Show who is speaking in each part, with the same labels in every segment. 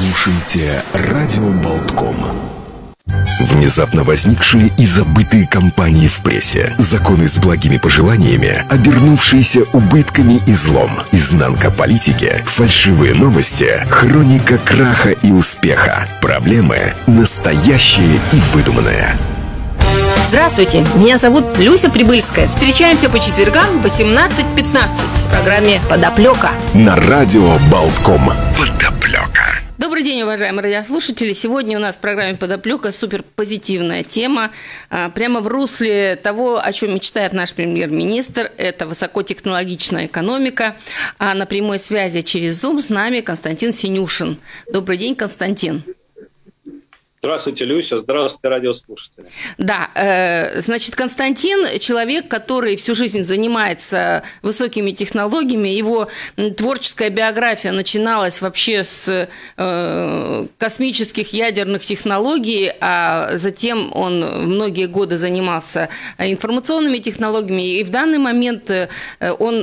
Speaker 1: слушаете «Радио Болтком». Внезапно возникшие и забытые кампании в прессе. Законы с благими пожеланиями, обернувшиеся убытками и злом. Изнанка политики, фальшивые новости, хроника краха и успеха. Проблемы настоящие и выдуманные.
Speaker 2: Здравствуйте, меня зовут Люся Прибыльская. Встречаемся по четвергам в 18:15 в программе «Подоплека»
Speaker 1: на радио Болтком. Подоплека.
Speaker 2: Добрый день, уважаемые радиослушатели. Сегодня у нас в программе «Подоплека» суперпозитивная тема. Прямо в русле того, о чем мечтает наш премьер-министр. Это высокотехнологичная экономика. А на прямой связи через Zoom с нами Константин Синюшин. Добрый день, Константин.
Speaker 3: Здравствуйте, Люся. Здравствуйте, радиослушатели.
Speaker 2: Да, значит, Константин – человек, который всю жизнь занимается высокими технологиями. Его творческая биография начиналась вообще с космических ядерных технологий, а затем он многие годы занимался информационными технологиями. И в данный момент он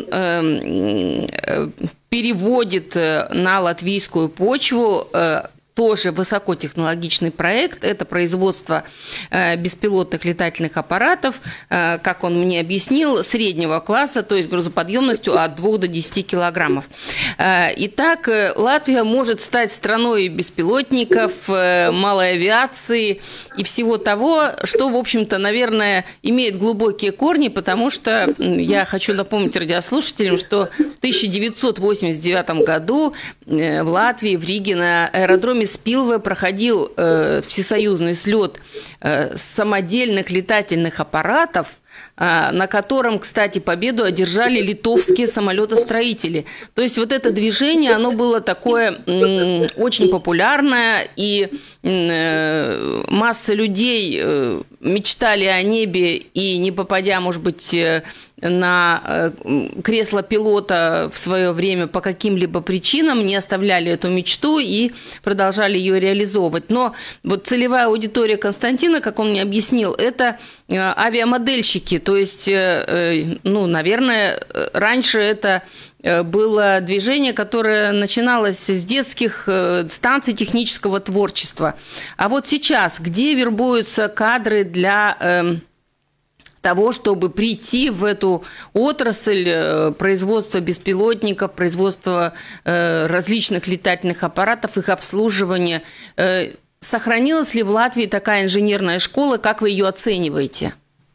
Speaker 2: переводит на латвийскую почву тоже высокотехнологичный проект. Это производство беспилотных летательных аппаратов, как он мне объяснил, среднего класса, то есть грузоподъемностью от 2 до 10 килограммов. Итак, Латвия может стать страной беспилотников, малой авиации и всего того, что, в общем-то, наверное, имеет глубокие корни, потому что я хочу напомнить радиослушателям, что в 1989 году в Латвии, в Риге, на аэродроме Спилве проходил всесоюзный слет самодельных летательных аппаратов, на котором, кстати, победу одержали литовские самолетостроители. То есть вот это движение, оно было такое очень популярное, и масса людей мечтали о небе, и не попадя, может быть, на кресло пилота в свое время по каким-либо причинам, не оставляли эту мечту и продолжали ее реализовывать. Но вот целевая аудитория Константина, как он мне объяснил, это авиамодельщики. То есть, ну, наверное, раньше это было движение, которое начиналось с детских станций технического творчества. А вот сейчас, где вербуются кадры для того, чтобы прийти в эту отрасль производства беспилотников, производства различных летательных аппаратов, их обслуживания? Сохранилась ли в Латвии такая инженерная школа? Как вы ее оцениваете?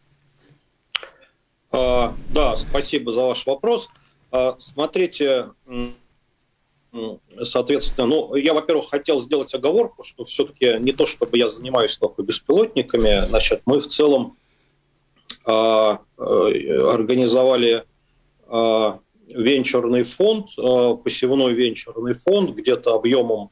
Speaker 3: Да, спасибо за ваш вопрос. Смотрите, соответственно, ну, я, во-первых, хотел сделать оговорку, что все-таки не то, чтобы я занимаюсь только беспилотниками, значит, мы в целом организовали венчурный фонд, посевной венчурный фонд, где-то объемом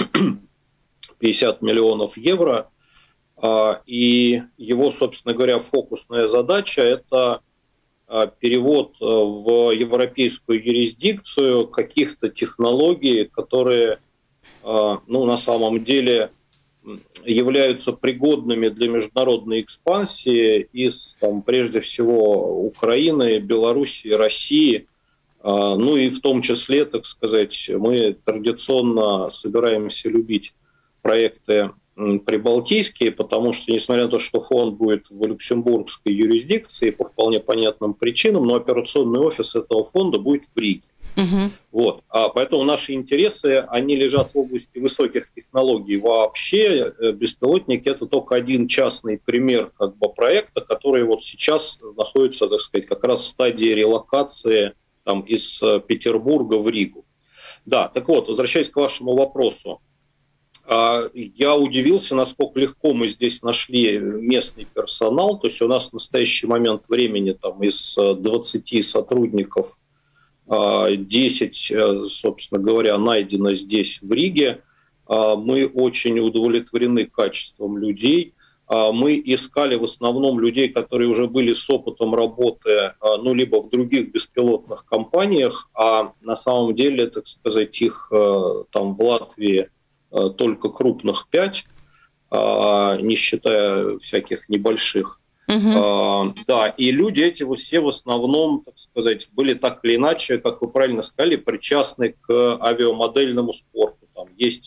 Speaker 3: 50 миллионов евро, и его, собственно говоря, фокусная задача – это перевод в европейскую юрисдикцию каких-то технологий, которые, ну, на самом деле являются пригодными для международной экспансии из, там, прежде всего, Украины, Белоруссии, России. Ну и в том числе, так сказать, мы традиционно собираемся любить проекты прибалтийские, потому что, несмотря на то, что фонд будет в люксембургской юрисдикции по вполне понятным причинам, но операционный офис этого фонда будет в Риге. Вот. Поэтому наши интересы, они лежат в области высоких технологий вообще. Беспилотники – это только один частный пример как бы проекта, который вот сейчас находится, так сказать, как раз в стадии релокации там, из Петербурга в Ригу. Да, так вот, возвращаясь к вашему вопросу. Я удивился, насколько легко мы здесь нашли местный персонал. То есть у нас в настоящий момент времени там, из 20 сотрудников 10, собственно говоря, найдено здесь, в Риге. Мы очень удовлетворены качеством людей. Мы искали в основном людей, которые уже были с опытом работы, ну, либо в других беспилотных компаниях, а на самом деле, так сказать, их там в Латвии только крупных 5, не считая всяких небольших. Да, и люди эти все в основном, так сказать, были так или иначе, как вы правильно сказали, причастны к авиамодельному спорту. Там есть там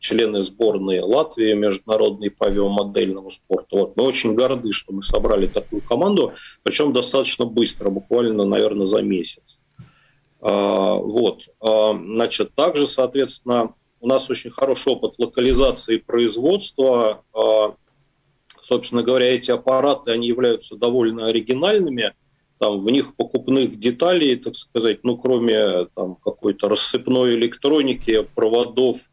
Speaker 3: члены сборной Латвии международной по авиамодельному спорту. Вот. Мы очень горды, что мы собрали такую команду, причем достаточно быстро, буквально, наверное, за месяц. Вот. Значит, также, соответственно, у нас очень хороший опыт локализации производства. Собственно говоря, эти аппараты, они являются довольно оригинальными. Там в них покупных деталей, так сказать, ну, кроме там какой-то рассыпной электроники, проводов,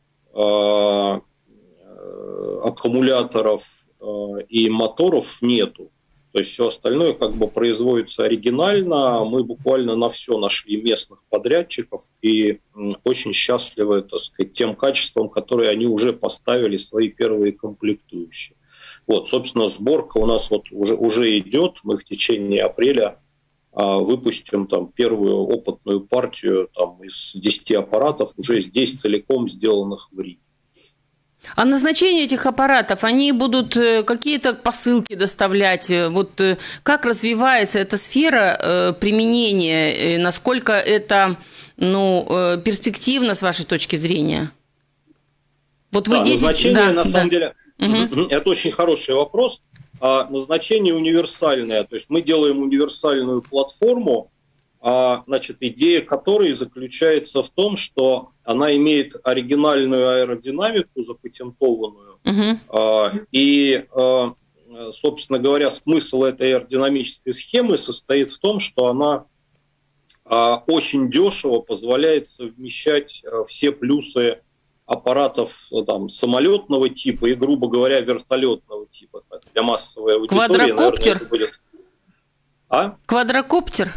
Speaker 3: аккумуляторов и моторов нету. То есть все остальное как бы производится оригинально. Мы буквально на все нашли местных подрядчиков и очень счастливы, так сказать, тем качеством, которые они уже поставили свои первые комплектующие. Вот, собственно, сборка у нас вот уже идет. Мы в течение апреля выпустим там первую опытную партию там, из 10 аппаратов, уже здесь целиком сделанных в Риге.
Speaker 2: А назначение этих аппаратов, они будут какие-то посылки доставлять? Вот как развивается эта сфера применения? Насколько это перспективно с вашей точки зрения? Вот вы 10...
Speaker 3: Назначение, на самом деле, это очень хороший вопрос. Назначение универсальное. То есть мы делаем универсальную платформу, значит, идея которой заключается в том, что она имеет оригинальную аэродинамику, запатентованную, и, собственно говоря, смысл этой аэродинамической схемы состоит в том, что она очень дешево позволяет совмещать все плюсы аппаратов там, самолетного типа и, грубо говоря, вертолетного типа. Для массовой аудитории,
Speaker 2: квадрокоптер?
Speaker 3: Наверное, это будет...
Speaker 2: Квадрокоптер?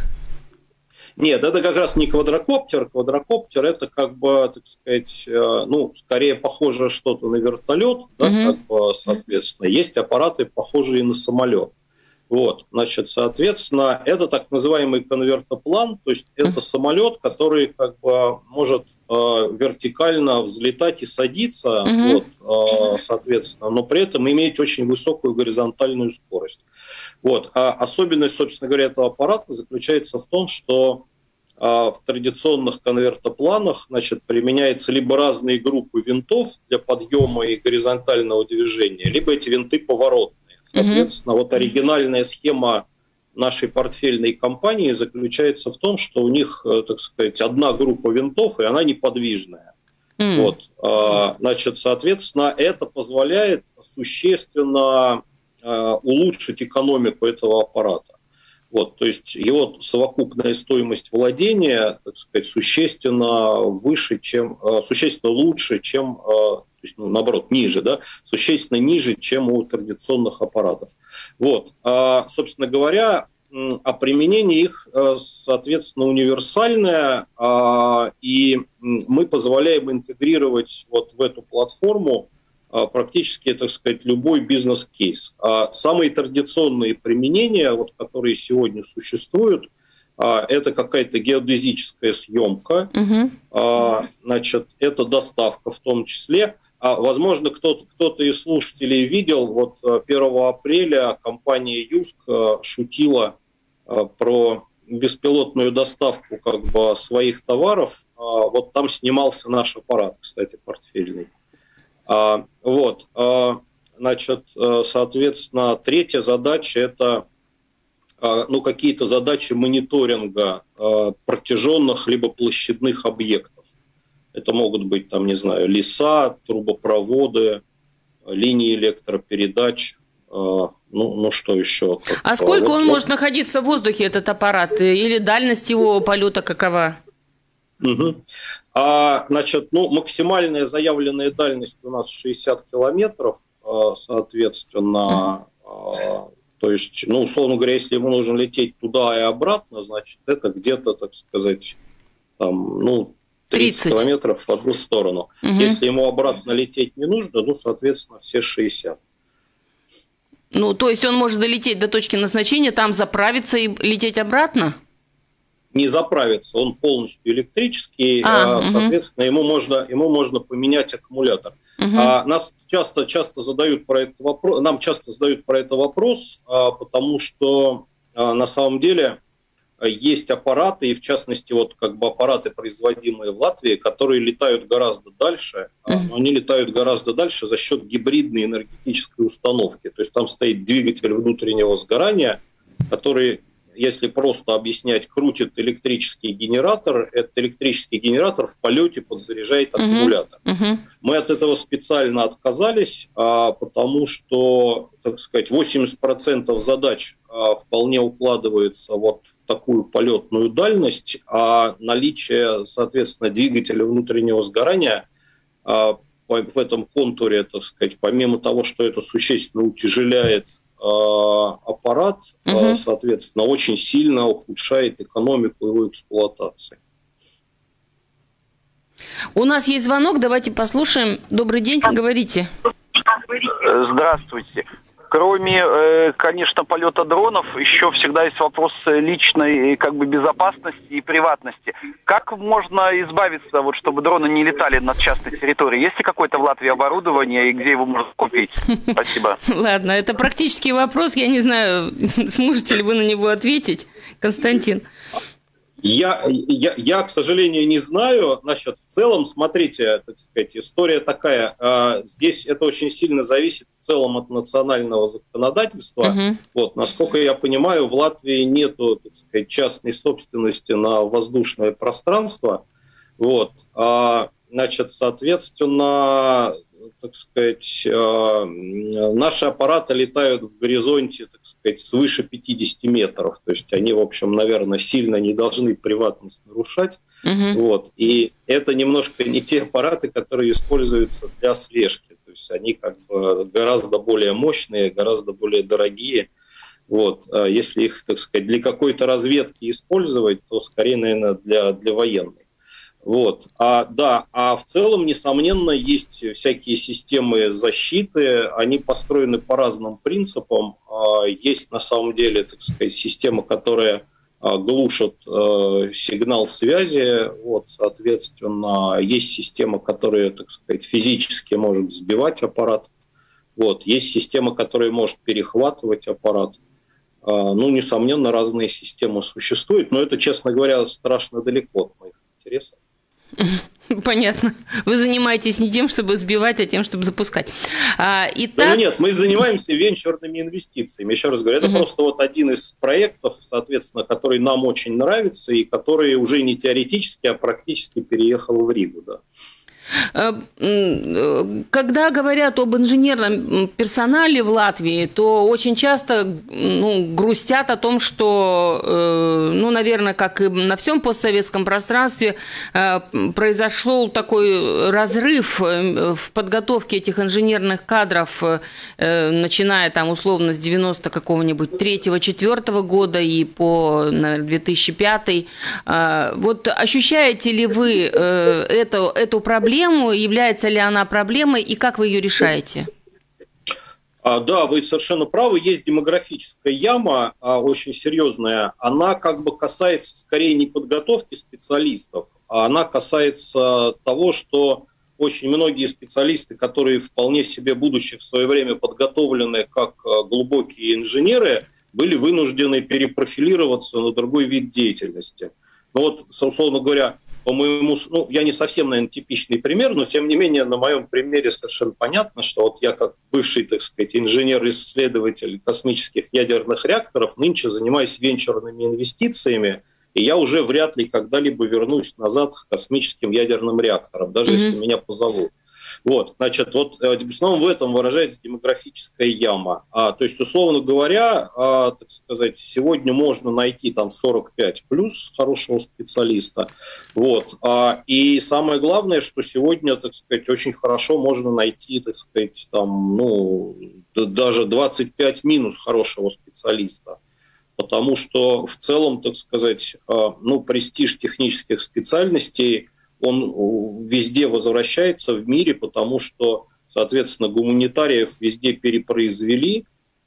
Speaker 3: Нет, это как раз не квадрокоптер. Квадрокоптер – это, как бы, так сказать, скорее похоже что-то на вертолет, да, как бы, соответственно. Есть аппараты, похожие на самолет. Вот, значит, соответственно, это так называемый конвертоплан, то есть это самолет, который как бы может вертикально взлетать и садиться, вот, соответственно, но при этом иметь очень высокую горизонтальную скорость. Вот. А особенность, собственно говоря, этого аппарата заключается в том, что в традиционных конвертопланах, значит, применяются либо разные группы винтов для подъема и горизонтального движения, либо эти винты поворотные. Соответственно, вот оригинальная схема нашей портфельной компании заключается в том, что у них, так сказать, одна группа винтов, и она неподвижная. Вот. Значит, соответственно, это позволяет существенно улучшить экономику этого аппарата. Вот, то есть его совокупная стоимость владения, так сказать, существенно выше, существенно лучше, чем, то есть, наоборот, ниже, да, существенно ниже, чем у традиционных аппаратов. Вот, собственно говоря, а применение их, соответственно, универсальное, и мы позволяем интегрировать вот в эту платформу практически, так сказать, любой бизнес-кейс. Самые традиционные применения, вот, которые сегодня существуют, это какая-то геодезическая съемка, значит, это доставка в том числе. Возможно, кто-то из слушателей видел, вот 1 апреля компания Юск шутила про беспилотную доставку как бы своих товаров. Вот там снимался наш аппарат, кстати, портфельный. Вот, значит, соответственно, третья задача – это какие-то задачи мониторинга протяженных либо площадных объектов. Это могут быть, там, не знаю, леса, трубопроводы, линии электропередач, что еще?
Speaker 2: А сколько он может находиться в воздухе, этот аппарат, или дальность его полета какова?
Speaker 3: Значит, максимальная заявленная дальность у нас 60 километров, соответственно, то есть, условно говоря, если ему нужно лететь туда и обратно, значит, это где-то, так сказать, там, 30 километров в одну сторону. Если ему обратно лететь не нужно, соответственно, все 60.
Speaker 2: То есть он может долететь до точки назначения, там заправиться и лететь обратно?
Speaker 3: Не заправится, он полностью электрический, соответственно, ему можно поменять аккумулятор. Нас часто задают про это вопрос, нам часто задают про это вопрос, потому что на самом деле есть аппараты, и в частности вот как бы аппараты, производимые в Латвии, которые летают гораздо дальше, но они летают гораздо дальше за счет гибридной энергетической установки. То есть там стоит двигатель внутреннего сгорания, который, если просто объяснять, крутит электрический генератор. Этот электрический генератор в полете подзаряжает аккумулятор. Мы от этого специально отказались, потому что, так сказать, 80% задач вполне укладывается вот в такую полетную дальность, а наличие, соответственно, двигателя внутреннего сгорания в этом контуре, так сказать, помимо того, что это существенно утяжеляет аппарат, соответственно, очень сильно ухудшает экономику его эксплуатации.
Speaker 2: У нас есть звонок, давайте послушаем. Добрый день, говорите.
Speaker 4: Здравствуйте. Кроме, конечно, полета дронов, еще всегда есть вопрос личной как бы безопасности и приватности. Как можно избавиться, вот, чтобы дроны не летали над частной территорией? Есть ли какое-то в Латвии оборудование и где его можно купить? Спасибо.
Speaker 2: Ладно, это практический вопрос. Я не знаю, сможете ли вы на него ответить, Константин.
Speaker 3: Я, к сожалению, не знаю. Значит, в целом, смотрите, так сказать, история такая. Здесь это очень сильно зависит в целом от национального законодательства. Вот, насколько я понимаю, в Латвии нету, так сказать, частной собственности на воздушное пространство. Вот. Значит, соответственно, так сказать, наши аппараты летают в горизонте, так сказать, свыше 50 метров. То есть они, в общем, наверное, сильно не должны приватность нарушать. Вот. И это немножко не те аппараты, которые используются для слежки. То есть они как бы гораздо более мощные, гораздо более дорогие. Вот. Если их, так сказать, для какой-то разведки использовать, то скорее, наверное, для военной. Вот. Да, в целом, несомненно, есть всякие системы защиты, они построены по разным принципам. Есть, на самом деле, так сказать, система, которая глушит сигнал связи, вот, соответственно, есть система, которая, так сказать, физически может сбивать аппарат, вот, есть система, которая может перехватывать аппарат. Ну, несомненно, разные системы существуют, но это, честно говоря, страшно далеко от моих интересов.
Speaker 2: Понятно. Вы занимаетесь не тем, чтобы сбивать, а тем, чтобы запускать. Итак...
Speaker 3: Да, нет, мы занимаемся венчурными инвестициями. Еще раз говорю, это просто вот один из проектов, соответственно, который нам очень нравится и который уже не теоретически, а практически переехал в Ригу. Да.
Speaker 2: Когда говорят об инженерном персонале в Латвии, то очень часто грустят о том, что, наверное, как и на всем постсоветском пространстве, произошел такой разрыв в подготовке этих инженерных кадров, начиная там условно с 90 какого-нибудь 3-4 года и по, наверное, 2005. Вот ощущаете ли вы эту проблему? Является ли она проблемой и как вы ее решаете?
Speaker 3: Да, вы совершенно правы. Есть демографическая яма, очень серьезная. Она как бы касается скорее не подготовки специалистов, а она касается того, что очень многие специалисты, которые вполне себе, будучи в свое время подготовлены как глубокие инженеры, были вынуждены перепрофилироваться на другой вид деятельности. Ну вот, условно говоря, по-моему, я не совсем, наверное, типичный пример, но, тем не менее, на моем примере совершенно понятно, что вот я, как бывший, так сказать, инженер-исследователь космических ядерных реакторов, нынче занимаюсь венчурными инвестициями, и я уже вряд ли когда-либо вернусь назад к космическим ядерным реакторам, даже если меня позовут. Вот, значит, вот в основном в этом выражается демографическая яма. То есть, условно говоря, так сказать, сегодня можно найти там 45 плюс хорошего специалиста. Вот. И самое главное, что сегодня, так сказать, очень хорошо можно найти, так сказать, там, даже 25 минус хорошего специалиста. Потому что в целом, так сказать, престиж технических специальностей, он везде возвращается в мире, потому что, соответственно, гуманитариев везде перепроизвели,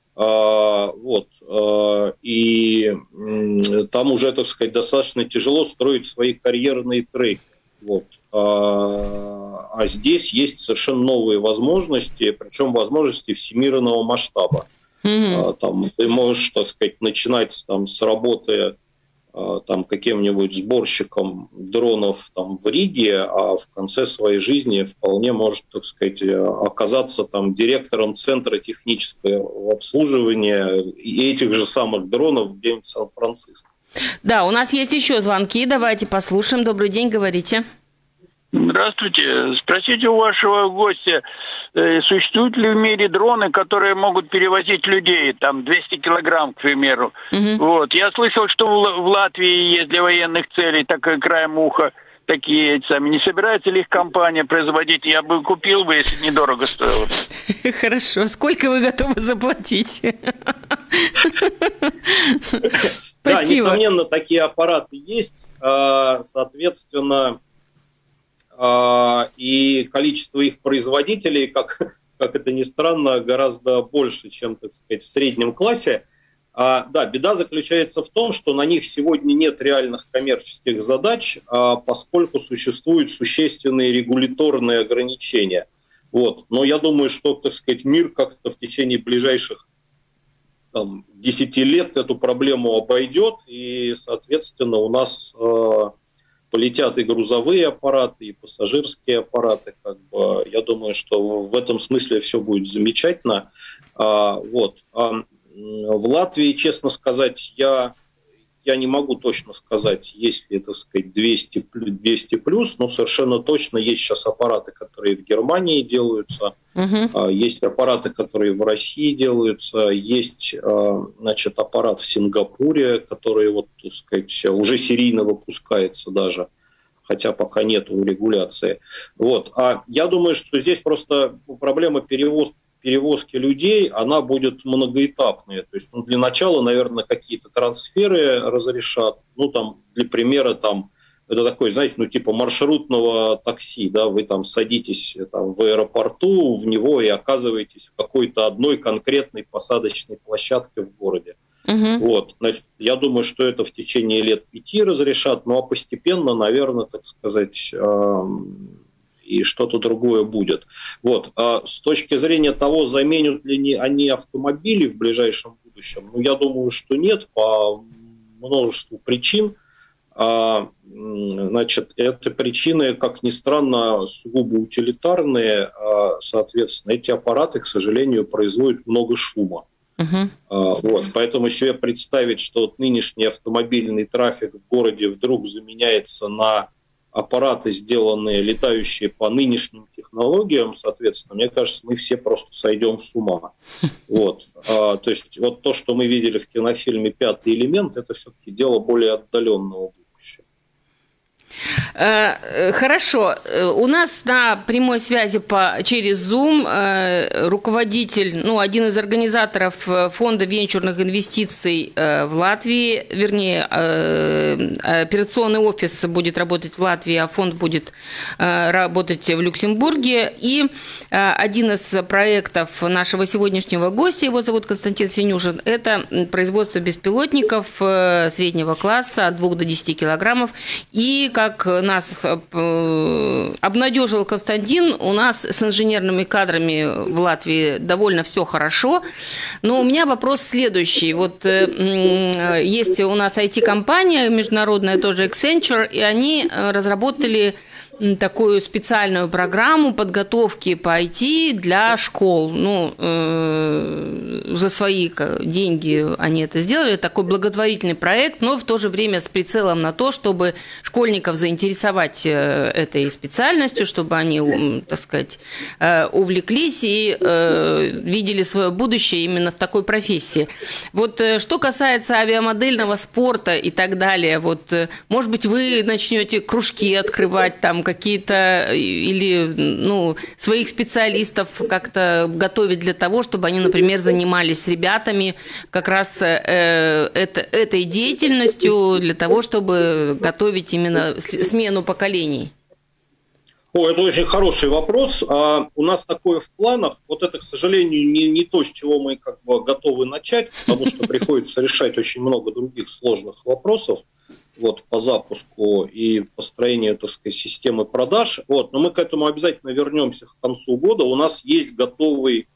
Speaker 3: и там уже, так сказать, достаточно тяжело строить свои карьерные треки. Вот. А здесь есть совершенно новые возможности, причем возможности всемирного масштаба. Там ты можешь, так сказать, начинать там с работы там каким-нибудь сборщиком дронов там в Риге, а в конце своей жизни вполне может, так сказать, оказаться там директором центра технического обслуживания и этих же самых дронов где-нибудь в Сан-Франциско.
Speaker 2: Да, у нас есть еще звонки, давайте послушаем. Добрый день, говорите.
Speaker 5: Здравствуйте. Спросите у вашего гостя, существуют ли в мире дроны, которые могут перевозить людей, там 200 килограмм, к примеру. Вот. Я слышал, что в Латвии есть для военных целей, так и краем уха, такие сами. Не собирается ли их компания производить? Я бы купил бы, если недорого стоило.
Speaker 2: Хорошо. Сколько вы готовы заплатить?
Speaker 3: Да, несомненно, такие аппараты есть. Соответственно, и количество их производителей, как это ни странно, гораздо больше, чем, так сказать, в среднем классе. Да, беда заключается в том, что на них сегодня нет реальных коммерческих задач, поскольку существуют существенные регуляторные ограничения. Вот. Но я думаю, что, так сказать, мир как-то в течение ближайших 10 лет эту проблему обойдет, и, соответственно, у нас полетят и грузовые аппараты, и пассажирские аппараты. Я думаю, что в этом смысле все будет замечательно. Вот. В Латвии, честно сказать, я не могу точно сказать, есть ли, так сказать, 200 плюс, но совершенно точно есть сейчас аппараты, которые в Германии делаются, есть аппараты, которые в России делаются, есть, значит, аппарат в Сингапуре, который, вот, так сказать, уже серийно выпускается даже, хотя пока нет регуляции. Вот. Я думаю, что здесь просто проблема перевозки людей, она будет многоэтапная. То есть, для начала, наверное, какие-то трансферы разрешат. Для примера, это такой, знаете, типа маршрутного такси, да, вы там садитесь в аэропорту в него и оказываетесь в какой-то одной конкретной посадочной площадке в городе. Вот. Значит, я думаю, что это в течение лет 5 разрешат, а постепенно, наверное, так сказать, и что-то другое будет. Вот. С точки зрения того, заменят ли они автомобили в ближайшем будущем, я думаю, что нет, по множеству причин. Значит, это причины, как ни странно, сугубо утилитарные. Соответственно, эти аппараты, к сожалению, производят много шума. Вот. Поэтому себе представить, что нынешний автомобильный трафик в городе вдруг заменяется на аппараты, сделанные, летающие по нынешним технологиям, соответственно, мне кажется, мы все просто сойдем с ума. Вот. То есть вот то, что мы видели в кинофильме «Пятый элемент», это все-таки дело более отдаленного будущего.
Speaker 2: Хорошо. У нас на прямой связи через Zoom руководитель, один из организаторов фонда венчурных инвестиций в Латвии, вернее, операционный офис будет работать в Латвии, а фонд будет работать в Люксембурге. И один из проектов нашего сегодняшнего гостя, его зовут Константин Синюшин, это производство беспилотников среднего класса от 2 до 10 килограммов. И как нас обнадежил Константин, у нас с инженерными кадрами в Латвии довольно все хорошо. Но у меня вопрос следующий. Вот есть у нас IT-компания международная, тоже Accenture, и они разработали такую специальную программу подготовки по IT для школ. За свои деньги они это сделали. Такой благотворительный проект, но в то же время с прицелом на то, чтобы школьников заинтересовать этой специальностью, чтобы они, так сказать, увлеклись и видели свое будущее именно в такой профессии. Вот что касается авиамодельного спорта и так далее, вот, может быть, вы начнете кружки открывать там, какие-то, или своих специалистов как-то готовить для того, чтобы они, например, занимались с ребятами как раз этой деятельностью для того, чтобы готовить именно смену поколений?
Speaker 3: Это очень хороший вопрос. У нас такое в планах. Вот это, к сожалению, не то, с чего мы готовы начать, потому что приходится решать очень много других сложных вопросов. По запуску и построению, так сказать, системы продаж. Но мы к этому обязательно вернемся к концу года. У нас есть готовый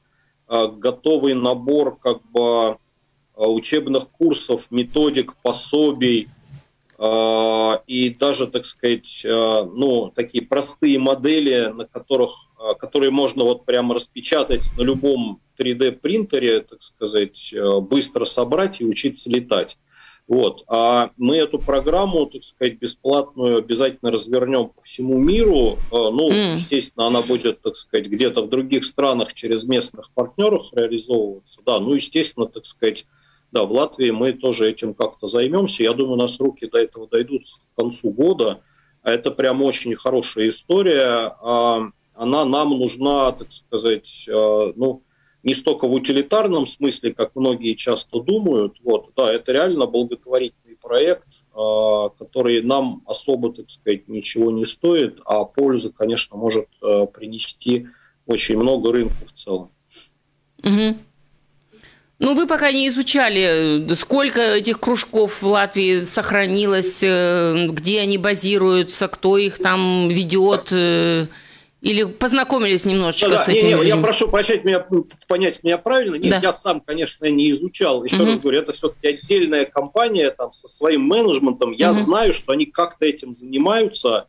Speaker 3: набор учебных курсов, методик, пособий и даже, так сказать, ну, такие простые модели, которые можно вот прямо распечатать на любом 3D-принтере, так сказать, быстро собрать и учиться летать. Вот. А мы эту программу, так сказать, бесплатную обязательно развернем по всему миру. Ну, естественно, она будет, так сказать, где-то в других странах через местных партнеров реализовываться. Да, ну, естественно, так сказать, да, в Латвии мы тоже этим как-то займемся. Я думаю, у нас руки до этого дойдут к концу года. Это прям очень хорошая история. Она нам нужна, так сказать, ну, не столько в утилитарном смысле, как многие часто думают. Вот, да, это реально благотворительный проект, который нам особо, так сказать, ничего не стоит, а пользу, конечно, может принести очень много рынков в целом.
Speaker 2: Угу. Ну, вы пока не изучали, сколько этих кружков в Латвии сохранилось, где они базируются, кто их там ведет, или познакомились немножечко с этим?
Speaker 3: Я прошу прощать меня, понять меня правильно. Нет, да. Я сам, конечно, не изучал. Еще раз говорю, это все-таки отдельная компания там, со своим менеджментом. Я знаю, что они как-то этим занимаются.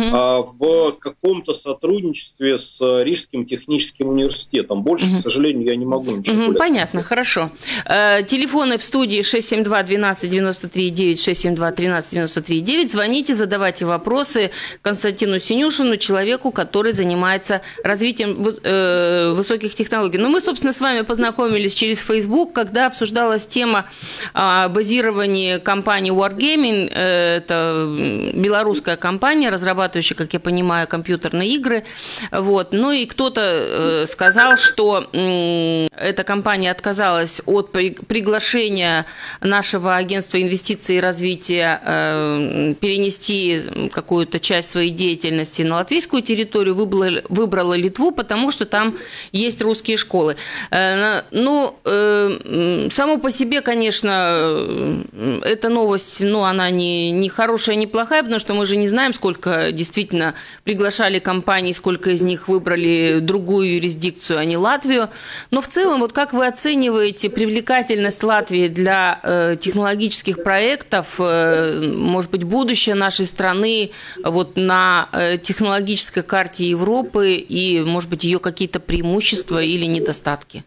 Speaker 3: В каком-то сотрудничестве с Рижским техническим университетом. Больше, к сожалению, я не могу ничего более.
Speaker 2: Понятно, хорошо. Телефоны в студии 672-12-93-9, 672-13-93-9. Звоните, задавайте вопросы Константину Синюшину, человеку, который занимается развитием высоких технологий. Но мы, собственно, с вами познакомились через Facebook, когда обсуждалась тема базирования компании Wargaming. Это белорусская компания, разрабатывающая, как я понимаю, компьютерные игры. Вот. Ну и кто-то сказал, что эта компания отказалась от приглашения нашего агентства инвестиций и развития перенести какую-то часть своей деятельности на латвийскую территорию, выбрала Литву, потому что там есть русские школы. Ну, само по себе, конечно, эта новость, ну, она не хорошая, не плохая, потому что мы же не знаем, сколько действительно приглашали компании, сколько из них выбрали другую юрисдикцию, а не Латвию. Но в целом, вот как вы оцениваете привлекательность Латвии для технологических проектов, может быть, будущее нашей страны вот на технологической карте Европы и, может быть, ее какие-то преимущества или недостатки?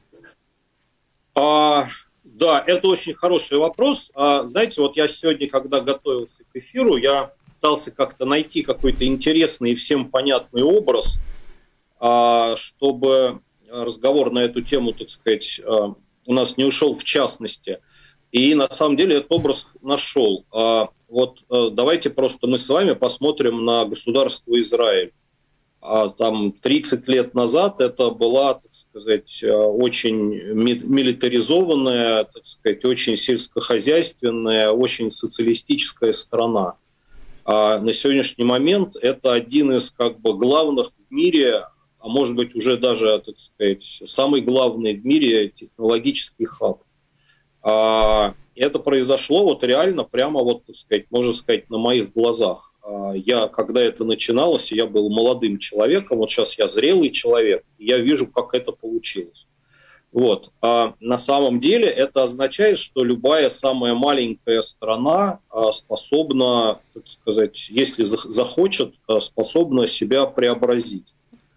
Speaker 3: Да, это очень хороший вопрос. Знаете, вот я сегодня, когда готовился к эфиру, я пытался как-то найти какой-то интересный и всем понятный образ, чтобы разговор на эту тему, так сказать, у нас не ушел в частности. И на самом деле этот образ нашел. Вот давайте просто мы с вами посмотрим на государство Израиль. Там 30 лет назад это была, так сказать, очень милитаризованная, так сказать, очень сельскохозяйственная, очень социалистическая страна. А на сегодняшний момент это один из как бы главных в мире, а может быть уже даже, так сказать, самый главный в мире технологический хаб. Это произошло вот реально прямо вот, так сказать, можно сказать, на моих глазах. Я, когда это начиналось, я был молодым человеком, вот сейчас я зрелый человек, и я вижу, как это получилось. Вот. А на самом деле это означает, что любая самая маленькая страна способна, так сказать, если захочет, способна себя преобразить.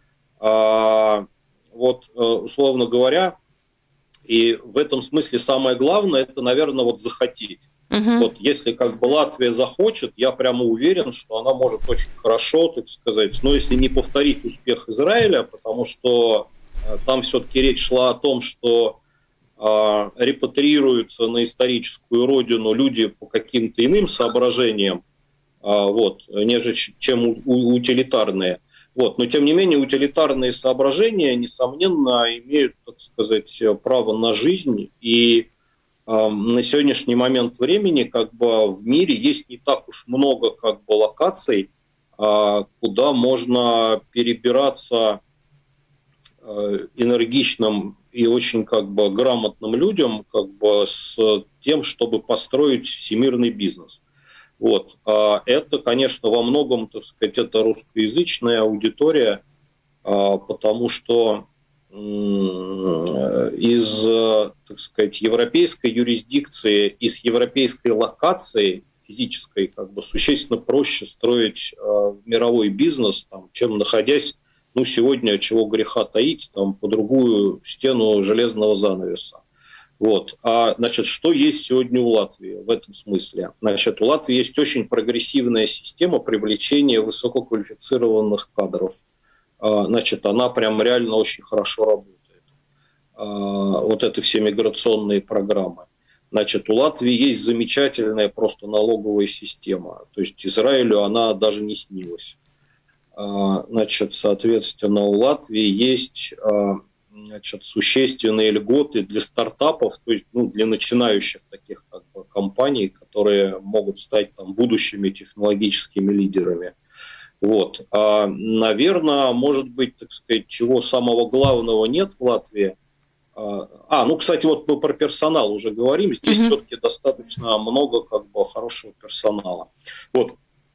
Speaker 3: Вот, условно говоря, и в этом смысле самое главное, это, наверное, вот захотеть. Вот если как бы Латвия захочет, я прямо уверен, что она может очень хорошо, так сказать, но если не повторить успех Израиля, потому что там все-таки речь шла о том, что репатриируются на историческую родину люди по каким-то иным соображениям, вот, нежели чем утилитарные. Вот. Но, тем не менее, утилитарные соображения, несомненно, имеют, так сказать, право на жизнь. И на сегодняшний момент времени как бы в мире есть не так уж много как бы локаций, куда можно перебираться энергичным и очень как бы грамотным людям как бы с тем, чтобы построить всемирный бизнес. Вот. Это, конечно, во многом, так сказать, это русскоязычная аудитория, потому что из, так сказать, европейской юрисдикции, из европейской локации физической как бы существенно проще строить мировой бизнес, там, чем находясь, ну, сегодня, чего греха таить, там, по другую стену железного занавеса. Вот. Значит, что есть сегодня у Латвии в этом смысле? Значит, у Латвии есть очень прогрессивная система привлечения высококвалифицированных кадров. Значит, она прям реально очень хорошо работает. Вот это все миграционные программы. Значит, у Латвии есть замечательная просто налоговая система. То есть Израилю она даже не снилась. Значит, соответственно, у Латвии есть, значит, существенные льготы для стартапов, то есть, ну, для начинающих таких как бы компаний, которые могут стать там будущими технологическими лидерами. Вот. Наверное, может быть, так сказать, чего самого главного нет в Латвии. Ну, кстати, вот мы про персонал уже говорим. Здесь все-таки достаточно много как бы хорошего персонала. Вот.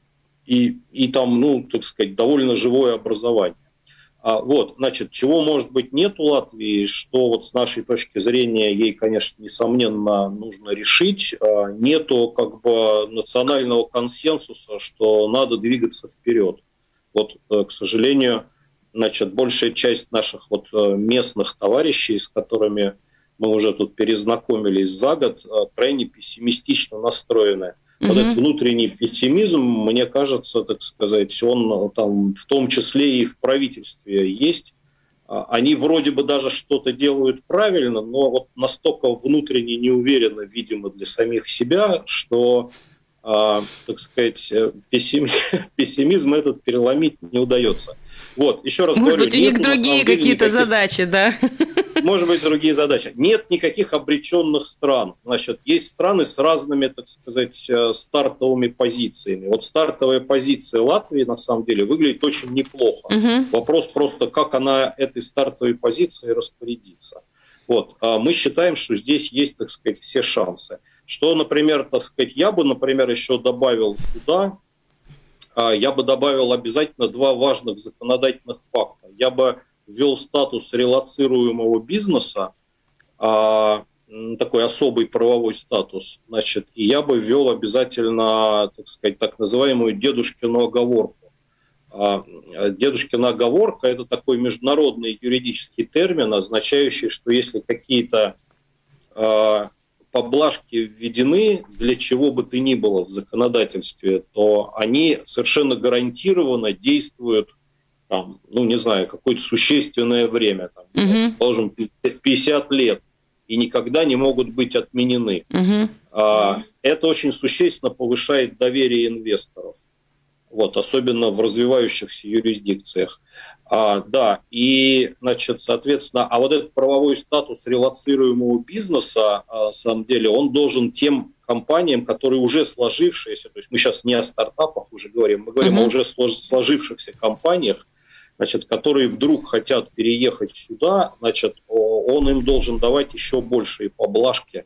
Speaker 3: И там, ну, так сказать, довольно живое образование. Вот, значит, чего, может быть, нет у Латвии, что вот с нашей точки зрения ей, конечно, несомненно, нужно решить. Нету как бы национального консенсуса, что надо двигаться вперед. Вот, к сожалению, значит, большая часть наших вот местных товарищей, с которыми мы уже тут перезнакомились за год, крайне пессимистично настроены. Вот этот внутренний пессимизм, мне кажется, так сказать, он там в том числе и в правительстве есть. Они вроде бы даже что-то делают правильно, но вот настолько внутренне не уверены, видимо, для самих себя, что, так сказать, пессимизм этот переломить не удается. Вот, еще раз говорю,
Speaker 2: может быть, у них другие какие-то задачи, да?
Speaker 3: Может быть, другие задачи. Нет никаких обреченных стран. Значит, есть страны с разными, так сказать, стартовыми позициями. Вот стартовая позиция Латвии, на самом деле, выглядит очень неплохо. Вопрос просто, как она этой стартовой позицией распорядится. Вот. Мы считаем, что здесь есть, так сказать, все шансы. Что, например, так сказать, я бы, например, еще добавил сюда, я бы добавил обязательно два важных законодательных факта. Я бы ввел статус релоцируемого бизнеса, такой особый правовой статус, значит, и я бы ввел обязательно, так сказать, так называемую дедушкину оговорку. Дедушкина оговорка – это такой международный юридический термин, означающий, что если какие-то поблажки введены для чего бы то ни было в законодательстве, то они совершенно гарантированно действуют, там, ну, не знаю, какое-то существенное время, там, положим, 50 лет, и никогда не могут быть отменены. Это очень существенно повышает доверие инвесторов, вот, особенно в развивающихся юрисдикциях. Да, и, значит, соответственно, вот этот правовой статус релоцируемого бизнеса, на самом деле, он должен тем компаниям, которые уже сложившиеся, то есть мы сейчас не о стартапах уже говорим, мы говорим о уже сложившихся компаниях, значит, которые вдруг хотят переехать сюда, значит, он им должен давать еще большие поблажки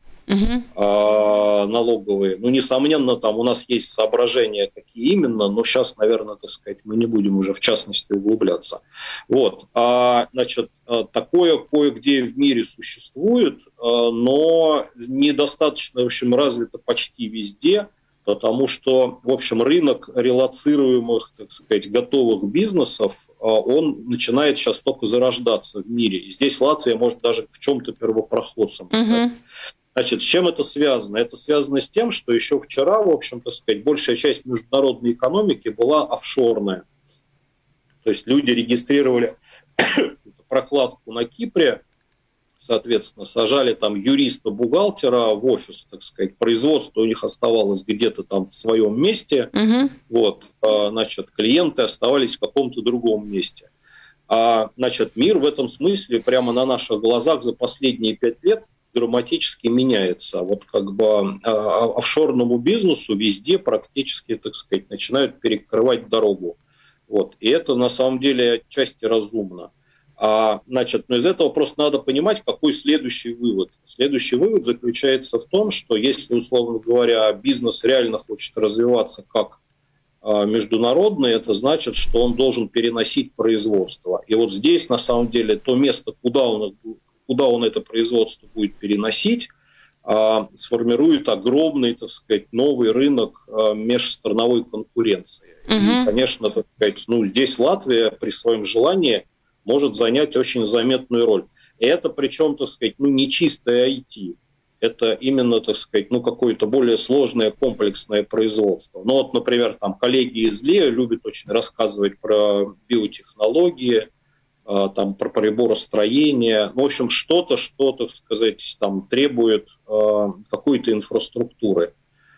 Speaker 3: налоговые. Ну, несомненно, там у нас есть соображения, какие именно, но сейчас, наверное, так сказать, мы не будем уже в частности углубляться. Вот. Значит, такое кое-где в мире существует, но недостаточно, в общем, развито почти везде, потому что, в общем, рынок релоцируемых, так сказать, готовых бизнесов, он начинает сейчас только зарождаться в мире. И здесь Латвия может даже в чем-то первопроходцем стать. Значит, с чем это связано? Это связано с тем, что еще вчера, в общем, так сказать, большая часть международной экономики была офшорная. То есть люди регистрировали прокладку на Кипре, соответственно, сажали там юриста-бухгалтера в офис, так сказать, производство у них оставалось где-то там в своем месте, вот, значит, клиенты оставались в каком-то другом месте. Значит, мир в этом смысле прямо на наших глазах за последние 5 лет драматически меняется. Вот как бы офшорному бизнесу везде практически, так сказать, начинают перекрывать дорогу. Вот. И это на самом деле отчасти разумно. Значит, но из этого просто надо понимать, какой следующий вывод. Следующий вывод заключается в том, что если, условно говоря, бизнес реально хочет развиваться как международный, это значит, что он должен переносить производство. И вот здесь, на самом деле, то место, куда он это производство будет переносить, сформирует огромный, так сказать, новый рынок межстрановой конкуренции. И, конечно, так сказать, здесь Латвия при своем желании может занять очень заметную роль. И это причем, так сказать, не чистое IT. Это именно, так сказать, какое-то более сложное комплексное производство. Например, там коллеги из ЛЕ любят очень рассказывать про биотехнологии, там, про приборостроение. В общем, что-то, что, так сказать, там, требует какой-то инфраструктуры.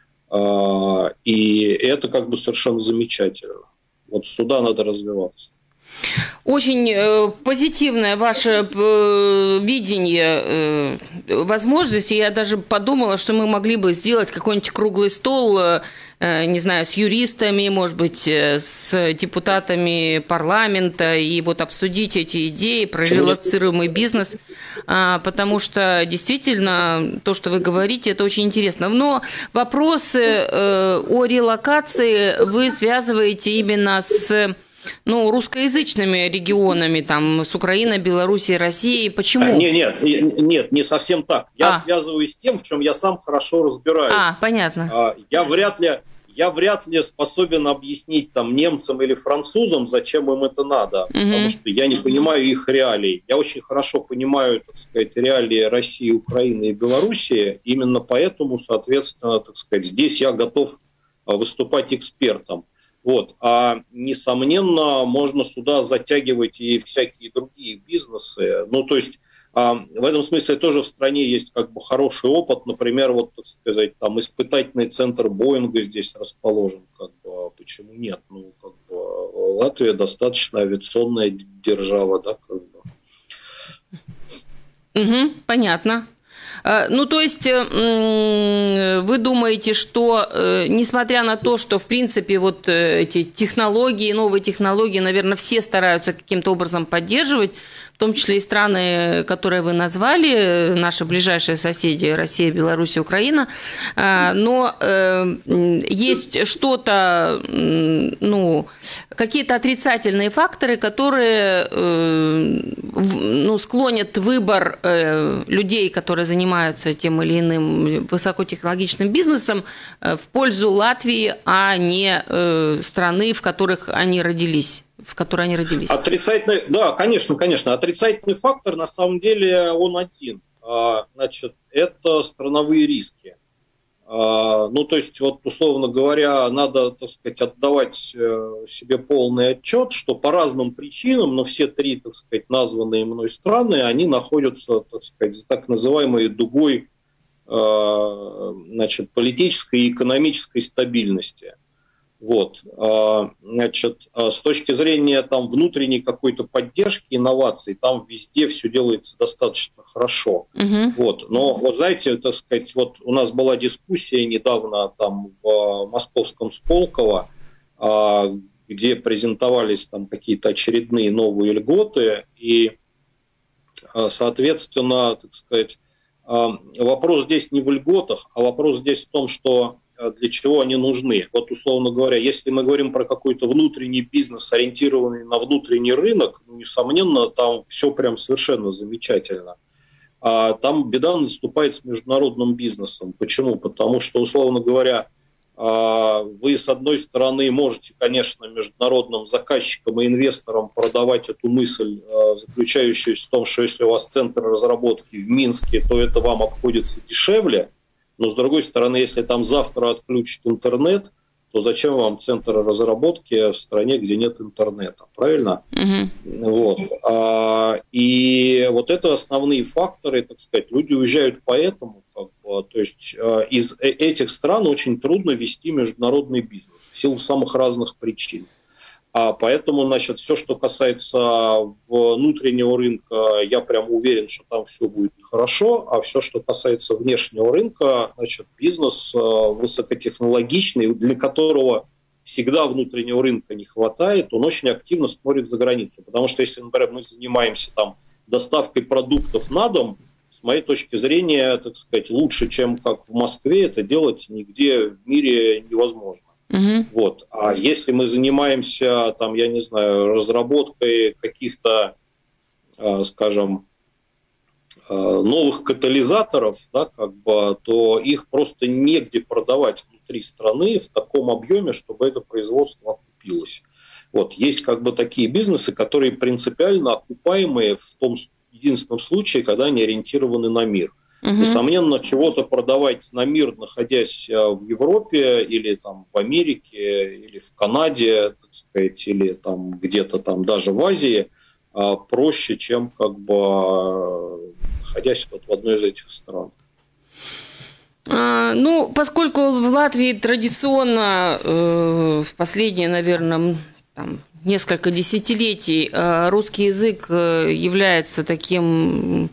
Speaker 3: И это как бы совершенно замечательно. Вот сюда надо развиваться.
Speaker 2: Очень позитивное ваше видение возможностей. Я даже подумала, что мы могли бы сделать какой-нибудь круглый стол, не знаю, с юристами, может быть, с депутатами парламента, и вот обсудить эти идеи про релоцируемый бизнес, потому что действительно то, что вы говорите, это очень интересно. Но вопросы о релокации вы связываете именно с русскоязычными регионами, там, с Украиной, Белоруссией, Россией. Почему?
Speaker 3: Нет, не совсем так. Я связываюсь с тем, в чем я сам хорошо разбираюсь.
Speaker 2: Понятно.
Speaker 3: Я вряд ли способен объяснить там немцам или французам, зачем им это надо, потому что я не понимаю их реалий. Я очень хорошо понимаю, так сказать, реалии России, Украины и Белоруссии. Именно поэтому, соответственно, так сказать, здесь я готов выступать экспертом. Несомненно, можно сюда затягивать и всякие другие бизнесы. То есть в этом смысле тоже в стране есть как бы хороший опыт. Например, так сказать, там испытательный центр Боинга здесь расположен. Почему нет? Латвия достаточно авиационная держава, да, как бы.
Speaker 2: Понятно. То есть вы думаете, что несмотря на то, что в принципе вот эти технологии, новые технологии, наверное, все стараются каким-то образом поддерживать, в том числе и страны, которые вы назвали, наши ближайшие соседи, Россия, Беларусь, Украина, но есть что-то, какие-то отрицательные факторы, которые склонят выбор людей, которые занимаются тем или иным высокотехнологичным бизнесом, в пользу Латвии, а не страны, в которой они родились.
Speaker 3: Отрицательный, да, конечно. Отрицательный фактор, на самом деле, он один. Это страновые риски. То есть, условно говоря, надо, так сказать, отдавать себе полный отчет, что по разным причинам, но все три, так сказать, названные мной страны, они находятся, так сказать, за так называемой дугой, политической и экономической стабильности. С точки зрения там внутренней какой-то поддержки, инноваций, там везде все делается достаточно хорошо. Но, знаете, так сказать, у нас была дискуссия недавно там в московском Сколково, где презентовались там какие-то очередные новые льготы, и, соответственно, так сказать, вопрос здесь не в льготах, а вопрос здесь в том, что для чего они нужны. Условно говоря, если мы говорим про какой-то внутренний бизнес, ориентированный на внутренний рынок, несомненно, там все прям совершенно замечательно. А там беда наступает с международным бизнесом. Почему? Потому что, условно говоря, вы, с одной стороны, можете, конечно, международным заказчикам и инвесторам продавать эту мысль, заключающуюся в том, что если у вас центр разработки в Минске, то это вам обходится дешевле. Но, с другой стороны, если там завтра отключат интернет, то зачем вам центр разработки в стране, где нет интернета? Правильно? И это основные факторы, так сказать. Люди уезжают поэтому. То есть из этих стран очень трудно вести международный бизнес в силу самых разных причин. Поэтому, все, что касается внутреннего рынка, я прям уверен, что там все будет хорошо, а все, что касается внешнего рынка, бизнес высокотехнологичный, для которого всегда внутреннего рынка не хватает, он очень активно смотрит за границу. Потому что если, например, мы занимаемся там доставкой продуктов на дом, с моей точки зрения, так сказать, лучше, чем как в Москве, это делать нигде в мире невозможно. А если мы занимаемся, там, я не знаю, разработкой каких-то, скажем, новых катализаторов, да, как бы, то их просто негде продавать внутри страны в таком объеме, чтобы это производство окупилось. Вот. Есть как бы такие бизнесы, которые принципиально окупаемые в том единственном случае, когда они ориентированы на мир. Несомненно, чего-то продавать на мир, находясь в Европе или там, в Америке, или в Канаде, так сказать, или там, где-то там даже в Азии, проще, чем как бы находясь вот в одной из этих стран.
Speaker 2: Ну, поскольку в Латвии традиционно в последние, наверное, там, несколько десятилетий русский язык является таким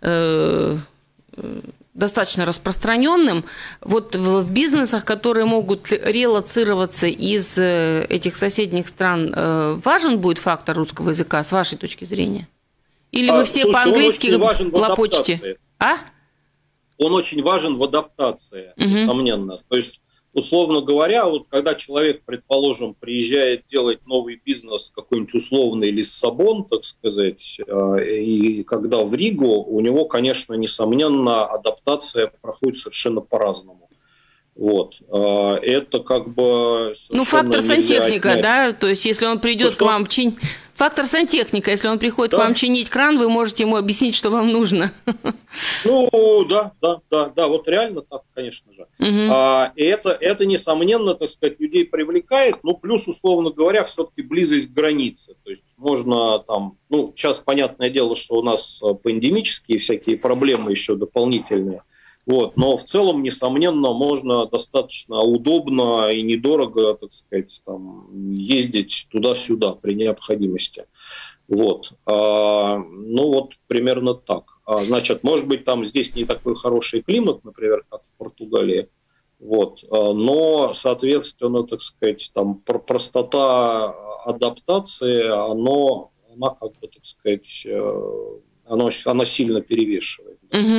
Speaker 2: достаточно распространенным, вот в бизнесах, которые могут релоцироваться из этих соседних стран, важен будет фактор русского языка, с вашей точки зрения? Или вы все по-английски лопочете?
Speaker 3: Он очень важен в адаптации, несомненно. То есть, условно говоря, вот когда человек, предположим, приезжает делать новый бизнес, какой-нибудь условный Лиссабон, так сказать, и когда в Ригу, у него, конечно, несомненно, адаптация проходит совершенно по-разному. Вот. Это как бы...
Speaker 2: Ну, фактор сантехника, да? То есть, если он придет к вам чинить... Фактор сантехника, если он приходит к вам чинить кран, вы можете ему объяснить, что вам нужно.
Speaker 3: Ну, да, вот реально так, конечно же. И это, несомненно, так сказать, людей привлекает, ну, плюс, условно говоря, все-таки близость к границе. То есть, можно там, ну, сейчас понятное дело, что у нас пандемические всякие проблемы еще дополнительные. Вот. Но в целом, несомненно, можно достаточно удобно и недорого, так сказать, там, ездить туда-сюда при необходимости. Вот. Ну вот примерно так. Значит, может быть, там здесь не такой хороший климат, например, как в Португалии. Вот. Но, соответственно, так сказать, там простота адаптации, она как бы, так сказать, она сильно перевешивает.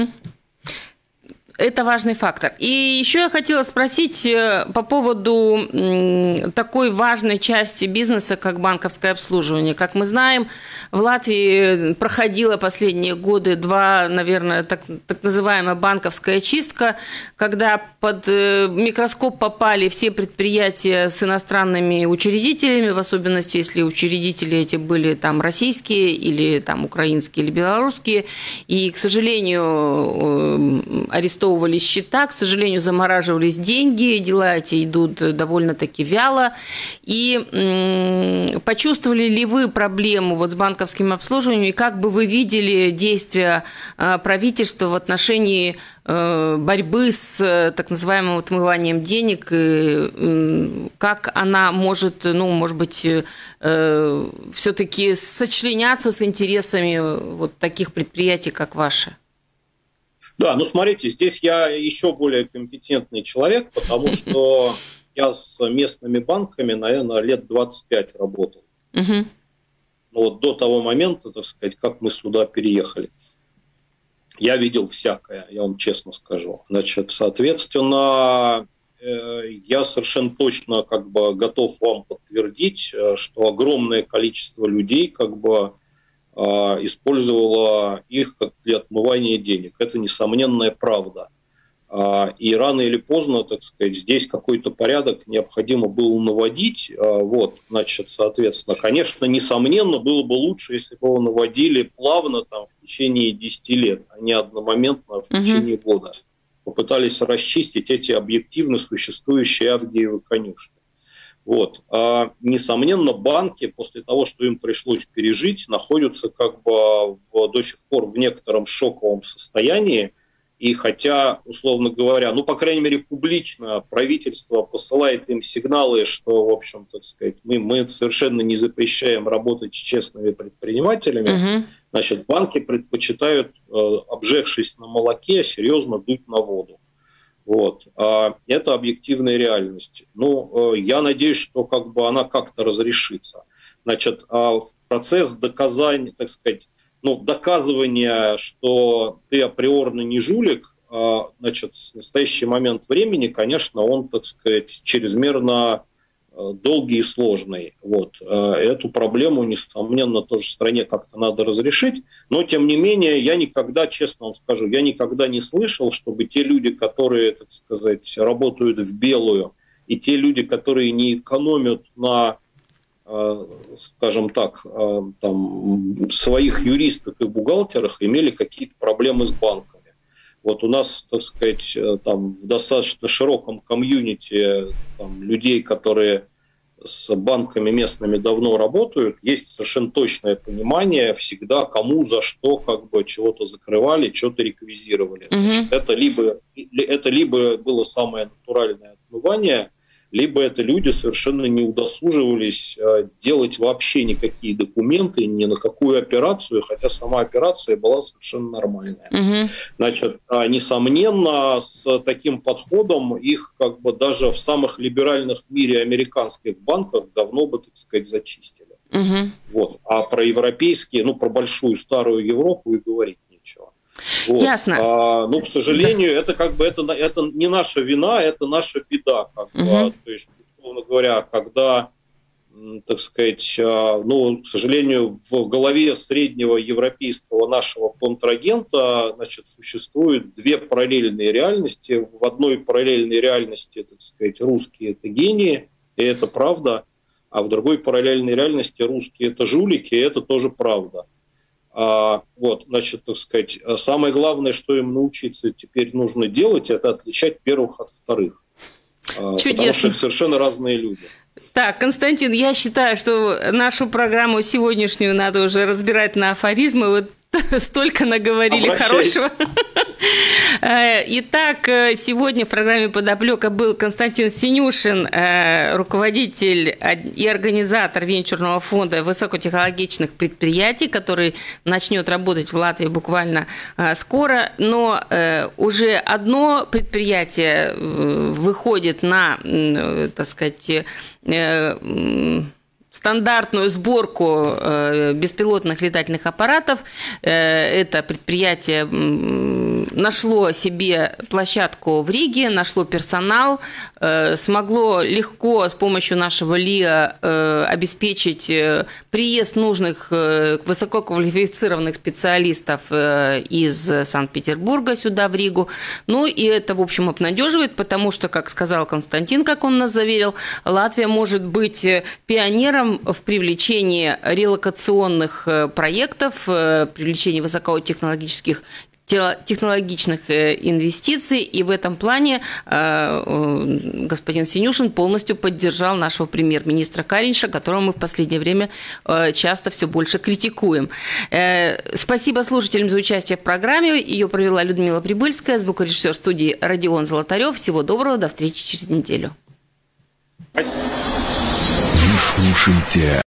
Speaker 2: Это важный фактор. И еще я хотела спросить по поводу такой важной части бизнеса, как банковское обслуживание. Как мы знаем, в Латвии проходила последние годы наверное, так называемая банковская чистка, когда под микроскоп попали все предприятия с иностранными учредителями, в особенности, если учредители эти были там российские или там украинские или белорусские. И, к сожалению, арестовывались счета, к сожалению, замораживались деньги, дела эти идут довольно-таки вяло. И почувствовали ли вы проблему вот с банковским обслуживанием, и как бы вы видели действия правительства в отношении борьбы с так называемым отмыванием денег, как она может, ну, может быть, все-таки сочленяться с интересами вот таких предприятий, как ваши?
Speaker 3: Да, ну смотрите, здесь я еще более компетентный человек, потому что я с местными банками, наверное, лет 25 работал. Вот до того момента, так сказать, как мы сюда переехали. Я видел всякое, я вам честно скажу. Значит, соответственно, я совершенно точно как бы готов вам подтвердить, что огромное количество людей как бы использовала их как для отмывания денег. Это несомненная правда. И рано или поздно, так сказать, здесь какой-то порядок необходимо было наводить. Вот, значит, соответственно, конечно, несомненно, было бы лучше, если бы его наводили плавно там, в течение 10 лет, а не одномоментно в течение года. Попытались расчистить эти объективно существующие Авгиевы конюшни. Вот. Несомненно, банки после того, что им пришлось пережить, находятся как бы до сих пор в некотором шоковом состоянии. И хотя, условно говоря, ну, по крайней мере, публично правительство посылает им сигналы, что, в общем, так сказать, мы совершенно не запрещаем работать с честными предпринимателями, значит, банки предпочитают, обжегшись на молоке, серьезно дуть на воду. Вот. Это объективная реальность. Ну, я надеюсь, что как бы она как-то разрешится. Значит, процесс доказания, так сказать, ну, доказывания, что ты априорно не жулик, значит, в настоящий момент времени, конечно, он, так сказать, чрезмерно долгий и сложный. Вот. Эту проблему, несомненно, тоже в стране как-то надо разрешить. Но, тем не менее, я никогда, честно вам скажу, я никогда не слышал, чтобы те люди, которые, так сказать, работают в белую, и те люди, которые не экономят на, скажем так, там, своих юристах и бухгалтерах, имели какие-то проблемы с банками. Вот у нас, так сказать, там в достаточно широком комьюнити там, людей, которые с банками местными давно работают, есть совершенно точное понимание всегда, кому за что как бы чего-то закрывали, что-то реквизировали. Значит, это либо было самое натуральное отмывание, либо это люди совершенно не удосуживались делать вообще никакие документы, ни на какую операцию, хотя сама операция была совершенно нормальная. Значит, несомненно, с таким подходом их как бы даже в самых либеральных в мире американских банках давно бы, так сказать, зачистили. Вот. А про европейские, ну, про большую старую Европу и говорить нечего. Вот.
Speaker 2: Ясно.
Speaker 3: Ну, к сожалению, это как бы это не наша вина, это наша беда. Как бы. То есть, условно говоря, когда, так сказать, ну, к сожалению, в голове среднего европейского нашего контрагента, значит, существуют две параллельные реальности. В одной параллельной реальности, так сказать, русские – это гении, и это правда, а в другой параллельной реальности русские – это жулики, и это тоже правда. Вот, значит, так сказать, самое главное, что им научиться теперь нужно делать, это отличать первых от вторых. Чудесно. Потому что это совершенно разные люди.
Speaker 2: Так, Константин, я считаю, что нашу программу сегодняшнюю надо уже разбирать на афоризмы. Вот столько наговорили хорошего. Итак, сегодня в программе «Подоплека» был Константин Синюшин, руководитель и организатор венчурного фонда высокотехнологичных предприятий, который начнет работать в Латвии буквально скоро. Но уже одно предприятие выходит на, так сказать, стандартную сборку беспилотных летательных аппаратов. Это предприятие нашло себе площадку в Риге, нашло персонал, смогло легко с помощью нашего ЛИА обеспечить приезд нужных высококвалифицированных специалистов из Санкт-Петербурга сюда, в Ригу. Ну и это, в общем, обнадеживает, потому что, как сказал Константин, как он нас заверил, Латвия может быть пионером в привлечении релокационных проектов, привлечении высокотехнологичных инвестиций, и в этом плане господин Синюшин полностью поддержал нашего премьер-министра Каринша, которого мы в последнее время часто все больше критикуем. Спасибо слушателям за участие в программе. Ее провела Людмила Прибыльская, звукорежиссер студии Родион Золотарев. Всего доброго, до встречи через неделю.
Speaker 1: Вы слушаете